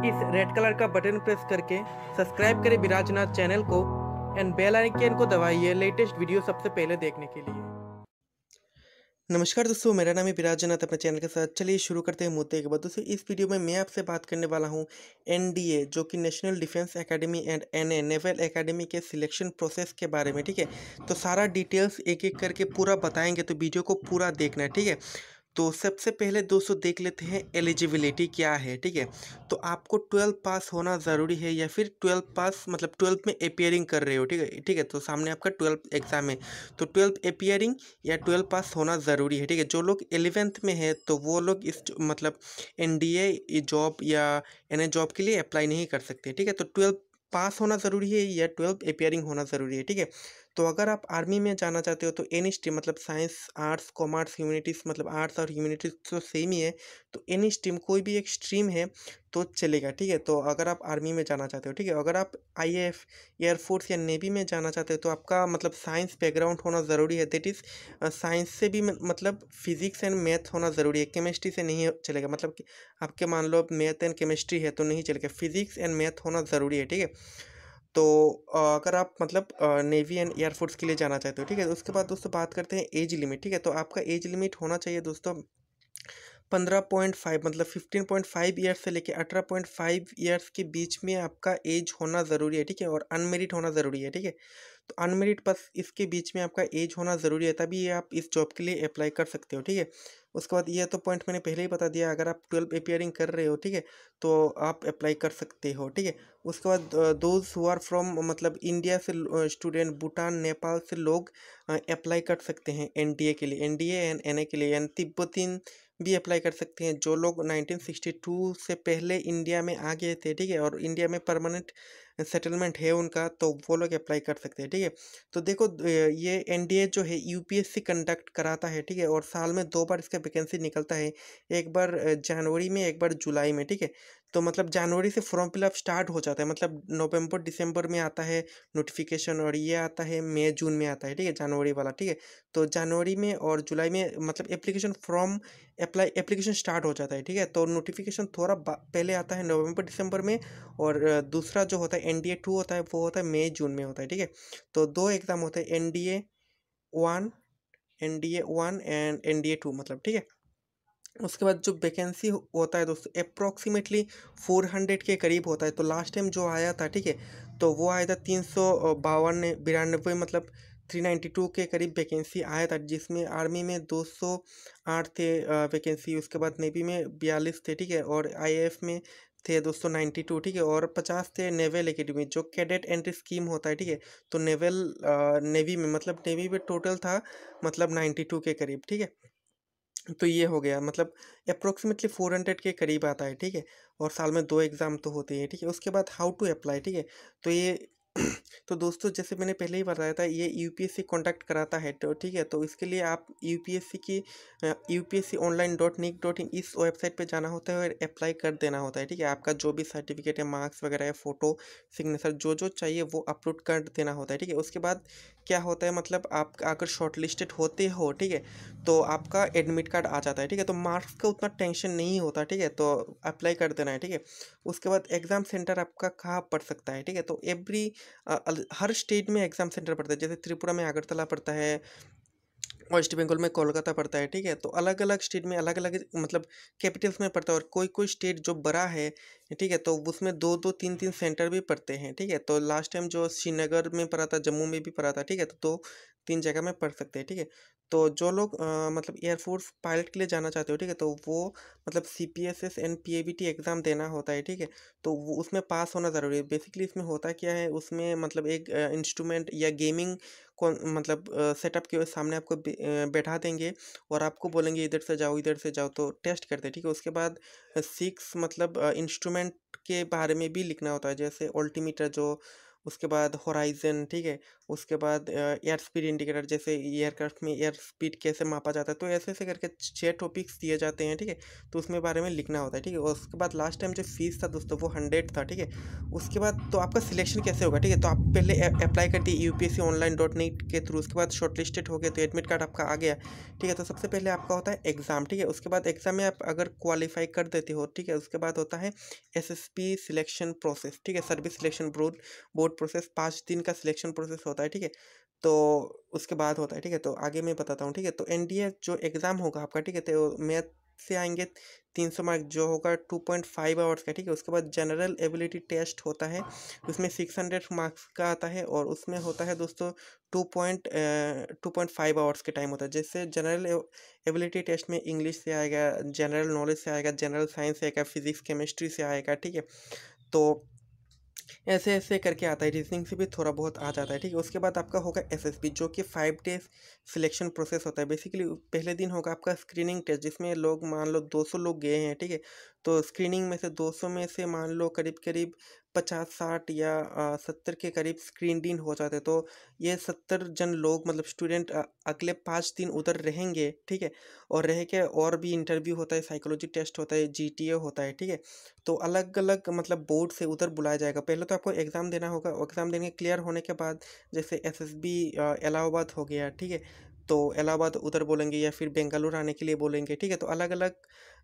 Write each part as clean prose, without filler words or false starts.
इस red colour का button press करके सब्सक्राइब करें विराजनाथ चैनल को एंड बेल आइकन को दबाइए लेटेस्ट वीडियो सबसे पहले देखने के लिए। नमस्कार दोस्तों, मेरा नाम है विराजनाथ अपने चैनल के साथ। चलिए शुरू करते हैं मुद्दे के बाद। दोस्तों इस वीडियो में मैं आपसे बात करने वाला हूं एनडीए जो कि national defence academy and NA naval academy के सिलेक्शन प्रोसेस के बारे में। ठीक है, तो सारा डिटेल्स एक एक करके पूरा बताएंगे, तो वीडियो को पूरा देखना है। ठीक है, तो सबसे पहले दोस्तों देख लेते हैं एलिजिबिलिटी क्या है। ठीक है, तो आपको 12 पास होना ज़रूरी है या फिर 12 पास मतलब 12 में अपियरिंग कर रहे हो। ठीक है, ठीक है, तो सामने आपका 12 एग्ज़ाम है, तो 12 अपियरिंग या 12 पास होना ज़रूरी है। ठीक है, जो लोग 11th में है तो वो लोग इस मतलब एनडीए जॉब या एनए जॉब के लिए अप्लाई नहीं कर सकते। ठीक है, तो 12 पास होना ज़रूरी है या 12 अपियरिंग होना ज़रूरी है। ठीक है, तो अगर आप आर्मी में जाना चाहते हो तो एनी स्ट्रीम मतलब साइंस, आर्ट्स, कॉमर्स, ह्यूमैनिटीज़ मतलब आर्ट्स और ह्यूमैनिटीज़ तो सेम ही है, तो एनी स्ट्रीम कोई भी एक स्ट्रीम है तो चलेगा। ठीक है, तो अगर आप आर्मी में जाना चाहते हो। ठीक है, अगर आप आईएएफ, एयरफोर्स या नेवी में जाना चाहते हो तो आपका मतलब साइंस बैकग्राउंड होना ज़रूरी है। दैट इज़ साइंस से भी मतलब फिजिक्स एंड मैथ होना ज़रूरी है, केमिस्ट्री से नहीं चलेगा। मतलब कि आपके मान लो मैथ एंड केमिस्ट्री है तो नहीं चलेगा, फिजिक्स एंड मैथ होना ज़रूरी है। ठीक है, तो अगर आप मतलब नेवी एंड एयरफोर्स के लिए जाना चाहते हो। ठीक है, उसके बाद दोस्तों बात करते हैं एज लिमिट। ठीक है, तो आपका एज लिमिट होना चाहिए दोस्तों 15.5 मतलब 15.5 ईयर्स से लेके 18.5 ईयर्स के बीच में आपका एज होना ज़रूरी है। ठीक है, और अनमेरिड होना ज़रूरी है। ठीक है, तो अनमेरिड बस इसके बीच में आपका एज होना ज़रूरी है, तभी ये आप इस जॉब के लिए अप्लाई कर सकते हो। ठीक है, उसके बाद ये तो पॉइंट मैंने पहले ही बता दिया, अगर आप 12 अपियरिंग कर रहे हो। ठीक है, तो आप अप्लाई कर सकते हो। ठीक है, उसके बाद दोज हु आर फ्रॉम मतलब इंडिया से स्टूडेंट, भूटान, नेपाल से लोग अप्लाई कर सकते हैं एनडीए के लिए, एनडीए एंड एनए के लिए, एंड तिब्बतीन भी अप्लाई कर सकते हैं जो लोग 1962 से पहले इंडिया में आ गए थे। ठीक है, और इंडिया में परमानेंट सेटलमेंट है उनका, तो वो लोग अप्लाई कर सकते हैं। ठीक है, तो देखो ये एनडीए जो है यूपीएससी कंडक्ट कराता है। ठीक है, और साल में 2 बार इसका वैकेंसी निकलता है, एक बार जनवरी में, एक बार जुलाई में। ठीक है, तो मतलब जनवरी से फॉर्म फिलअप स्टार्ट हो जाता है, मतलब नवंबर दिसंबर में आता है नोटिफिकेशन, और ये आता है मई जून में आता है। ठीक है, जनवरी वाला। ठीक है, तो जनवरी में और जुलाई में मतलब एप्लीकेशन फॉर्म एप्लीकेशन स्टार्ट हो जाता है। ठीक है, तो नोटिफिकेशन थोड़ा पहले आता है नवंबर दिसंबर में, और दूसरा जो होता है एनडीए 2 होता है वो होता है मई जून में होता है। ठीक है, तो 2 एग्ज़ाम होते हैं, वन एनडीए 1 एंड एनडीए 2 मतलब। ठीक है, उसके बाद जो वैकेंसी होता है दोस्तों अप्रोक्सीमेटली 400 के करीब होता है। तो लास्ट टाइम जो आया था, ठीक है, तो वो आया था 352 मतलब 392 के करीब वैकेंसी आया था, जिसमें आर्मी में 208 थे वैकेंसी, उसके बाद नेवी में 42 थे। ठीक है, और आईएएफ में थे 292। ठीक है, और 50 थे नेवल एकेडमी जो कैडेट एंट्री स्कीम होता है। ठीक है, तो नेवी में मतलब नेवी में टोटल था मतलब 92 के करीब। ठीक है, तो ये हो गया मतलब अप्रोक्सीमेटली 400 के करीब आता है। ठीक है, और साल में 2 एग्ज़ाम तो होते हैं। ठीक है, उसके बाद हाउ टू अप्लाई। ठीक है, तो ये तो दोस्तों जैसे मैंने पहले ही बताया था, ये यूपीएससी कॉन्टैक्ट कराता है। तो ठीक है, तो इसके लिए आप यूपीएससी की upsconline.nic.in इस वेबसाइट पे जाना होता है और अप्लाई कर देना होता है। ठीक है, आपका जो भी सर्टिफिकेट है, मार्क्स वगैरह है, फ़ोटो, सिग्नेचर जो जो चाहिए वो अपलोड कर देना होता है। ठीक है, उसके बाद क्या होता है मतलब आप अगर शॉर्ट लिस्टेड होते हो, ठीक है, तो आपका एडमिट कार्ड आ जाता है। ठीक है, तो मार्क्स का उतना टेंशन नहीं होता। ठीक है, तो अप्लाई कर देना है। ठीक है, उसके बाद एग्ज़ाम सेंटर आपका कहाँ पड़ सकता है। ठीक है, तो हर स्टेट में एग्ज़ाम सेंटर पड़ता है, जैसे त्रिपुरा में अगरतला पड़ता है, वेस्ट बंगाल में कोलकाता पड़ता है। ठीक है, तो अलग अलग स्टेट में अलग अलग मतलब कैपिटल्स में पड़ता है, और कोई कोई स्टेट जो बड़ा है, ठीक है, तो उसमें दो दो तीन तीन सेंटर भी पड़ते हैं। ठीक है, तो लास्ट टाइम जो श्रीनगर में पड़ा था, जम्मू में भी पड़ा था। ठीक है, तो दो तीन जगह में पढ़ सकते हैं। ठीक है, तो जो लोग मतलब एयरफोर्स पायलट के लिए जाना चाहते हो, ठीक है, तो वो मतलब सीपीएसएस एंड पीएवीटी एग्ज़ाम देना होता है। ठीक है, तो वो उसमें पास होना ज़रूरी है। बेसिकली इसमें होता क्या है, उसमें मतलब एक इंस्ट्रूमेंट या गेमिंग कौन मतलब सेटअप के सामने आपको बैठा देंगे, और आपको बोलेंगे इधर से जाओ, इधर से जाओ, तो टेस्ट करते हैं। ठीक है, उसके बाद 6 मतलब इंस्ट्रूमेंट के बारे में भी लिखना होता है, जैसे अल्टीमीटर जो उसके बाद होराइजन, ठीक है, उसके बाद एयर स्पीड इंडिकेटर, जैसे एयरक्राफ्ट में एयर स्पीड कैसे मापा जाता है, तो ऐसे ऐसे करके 6 टॉपिक्स दिए जाते हैं, ठीक है। तो उसमें बारे में लिखना होता है, ठीक है। और उसके बाद लास्ट टाइम जो फीस था दोस्तों वो 100 था, ठीक है। उसके बाद तो आपका सिलेक्शन कैसे होगा, ठीक है। तो आप पहले अप्लाई कर दिए यूपीएससी ऑनलाइन डॉट नेट के थ्रू, उसके बाद शॉर्टलिस्टेड हो गए तो एडमिट कार्ड आपका आ गया, ठीक है। तो सबसे पहले आपका होता है एग्ज़ाम, ठीक है। उसके बाद एग्ज़ाम में आप अगर क्वालिफाई कर देते हो, ठीक है, उसके बाद होता है एसएसबी सिलेक्शन प्रोसेस, ठीक है, service selection board board process. 5 दिन का सिलेक्शन प्रोसेस होता है, ठीक है। तो उसके बाद होता है, ठीक है। तो आगे मैं बताता हूँ, ठीक है। तो एनडीए जो एग्ज़ाम होगा आपका, ठीक है, तो मैथ से आएंगे 300 मार्क, जो होगा 2.5 आवर्स का, ठीक है। उसके बाद जनरल एबिलिटी टेस्ट होता है, उसमें 600 मार्क्स का आता है, और उसमें होता है दोस्तों 2.5 आवर्स के टाइम होता है। जैसे जनरल एबिलिटी टेस्ट में इंग्लिश से आएगा, जनरल नॉलेज से आएगा, जनरल साइंस से आएगा, फिजिक्स केमिस्ट्री से आएगा, ठीक है। तो ऐसे ऐसे करके आता है, रीजनिंग से भी थोड़ा बहुत आ जाता है, ठीक है। उसके बाद आपका होगा एसएसबी, जो कि 5 डेज सिलेक्शन प्रोसेस होता है। बेसिकली पहले दिन होगा आपका स्क्रीनिंग टेस्ट, जिसमें लोग मान लो 200 लोग गए हैं, ठीक है। तो स्क्रीनिंग में से 200 में से मान लो करीब करीब 50-60 या 70 के करीब स्क्रीन इन हो जाते हैं। तो ये 70 जन लोग मतलब स्टूडेंट अगले 5 दिन उधर रहेंगे, ठीक है। और रह के और भी इंटरव्यू होता है, साइकोलॉजी टेस्ट होता है, जीटीए होता है, ठीक है। तो अलग अलग मतलब बोर्ड से उधर बुलाया जाएगा। पहले तो आपको एग्ज़ाम देना होगा, एग्ज़ाम देने क्लियर होने के बाद जैसे एसएसबी इलाहाबाद हो गया, ठीक है। तो इलाहाबाद उधर बोलेंगे, या फिर बेंगलुरु आने के लिए बोलेंगे, ठीक है। तो अलग अलग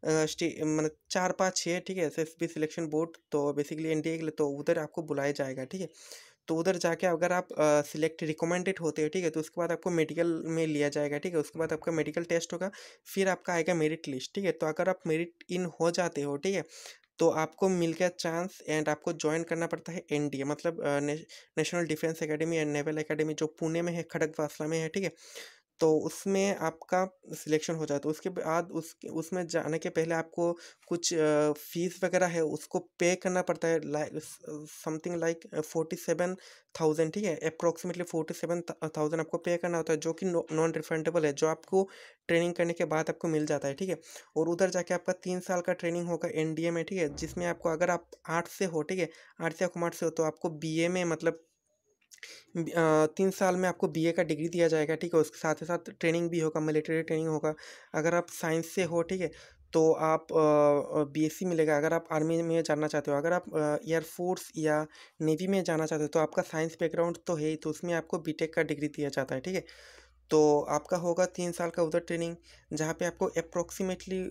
मतलब 4-5-6, ठीक है, एसएसबी सिलेक्शन बोर्ड, तो बेसिकली एनडीए के लिए तो उधर आपको बुलाया जाएगा, ठीक है। तो उधर जाके अगर आप सिलेक्ट रिकमेंडेड होते हो, ठीक है, तो उसके बाद आपको मेडिकल में लिया जाएगा, ठीक है। उसके बाद आपका मेडिकल टेस्ट होगा, फिर आपका आएगा मेरिट लिस्ट, ठीक है। तो अगर आप मेरिट इन हो जाते हो, ठीक है, तो आपको मिल गया चांस, एंड आपको ज्वाइन करना पड़ता है एनडीए, मतलब national defence academy and naval academy, जो पुणे में है, खड़गवासला में है, ठीक है। तो उसमें आपका सिलेक्शन हो जाए, तो उसके बाद उसमें जाने के पहले आपको कुछ फीस वगैरह है उसको पे करना पड़ता है, लाइक समथिंग लाइक 47,000, ठीक है। अप्रोक्सीमेटली 47,000 आपको पे करना होता है, जो कि नॉन रिफंडेबल है, जो आपको ट्रेनिंग करने के बाद आपको मिल जाता है, ठीक है। और उधर जाके आपका 3 साल का ट्रेनिंग होगा एनडीए में, ठीक है, जिसमें आपको अगर आप आर्ट्स से हो, ठीक है, आर्ट्स या कॉमर्स से हो, तो आपको बीए में मतलब 3 साल में आपको बीए का डिग्री दिया जाएगा, ठीक है। उसके साथ ही साथ ट्रेनिंग भी होगा, मिलिट्री ट्रेनिंग होगा। अगर आप साइंस से हो, ठीक है, तो आप बीएससी मिलेगा। अगर आप आर्मी में जाना चाहते हो, अगर आप एयरफोर्स या नेवी में जाना चाहते हो, तो आपका साइंस बैकग्राउंड तो है ही, तो उसमें आपको बीटेक का डिग्री दिया जाता है, ठीक है। तो आपका होगा 3 साल का उधर ट्रेनिंग, जहाँ पे आपको अप्रोक्सीमेटली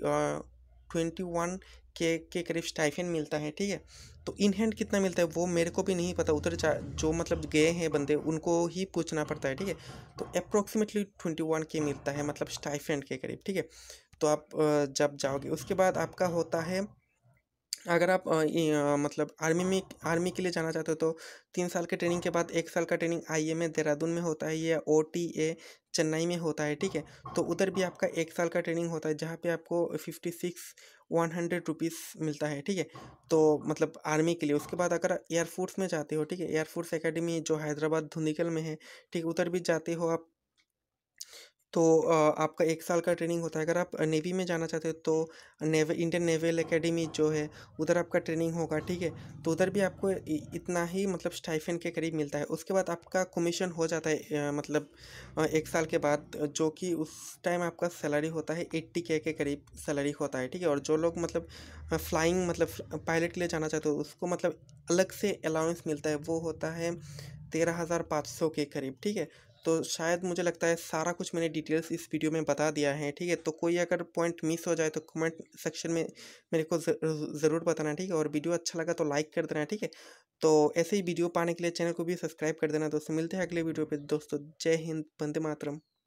21 के करीब स्टाइफेंड मिलता है, ठीक है। तो इन हैंड कितना मिलता है वो मेरे को भी नहीं पता, उधर जो मतलब गए हैं बंदे उनको ही पूछना पड़ता है, ठीक है। तो अप्रोक्सीमेटली 21 के मिलता है, मतलब स्टाइफेंड के करीब, ठीक है। तो आप जब जाओगे उसके बाद आपका होता है, अगर आप मतलब आर्मी के लिए जाना चाहते हो, तो 3 साल के ट्रेनिंग के बाद 1 साल का ट्रेनिंग आईएमए देहरादून में होता है, या ओटीए चेन्नई में होता है, ठीक है। तो उधर भी आपका 1 साल का ट्रेनिंग होता है, जहाँ पे आपको 56-100 रुपीज़ मिलता है, ठीक है। तो मतलब आर्मी के लिए। उसके बाद अगर एयरफोर्स में जाते हो, ठीक है, एयरफोर्स एकेडमी जो हैदराबाद धुंधीकल में है, ठीक है, उधर भी जाते हो आप, तो आपका 1 साल का ट्रेनिंग होता है। अगर आप नेवी में जाना चाहते हो, तो इंडियन नेवल एकेडमी जो है, उधर आपका ट्रेनिंग होगा, ठीक है। तो उधर भी आपको इतना ही मतलब स्टाइफेंड के करीब मिलता है। उसके बाद आपका कमीशन हो जाता है, मतलब 1 साल के बाद, जो कि उस टाइम आपका सैलरी होता है 80K के करीब सैलरी होता है, ठीक है। और जो लोग मतलब फ्लाइंग मतलब पायलट के लिए जाना चाहते हो, उसको मतलब अलग से अलाउंस मिलता है, वो होता है 13,500 के करीब, ठीक है। तो शायद मुझे लगता है सारा कुछ मैंने डिटेल्स इस वीडियो में बता दिया है, ठीक है। तो कोई अगर पॉइंट मिस हो जाए तो कमेंट सेक्शन में मेरे को ज़रूर बताना, ठीक है। और वीडियो अच्छा लगा तो लाइक कर देना, ठीक है। तो ऐसे ही वीडियो पाने के लिए चैनल को भी सब्सक्राइब कर देना दोस्तों। मिलते हैं अगले वीडियो पे दोस्तों। जय हिंद, वंदे मातरम।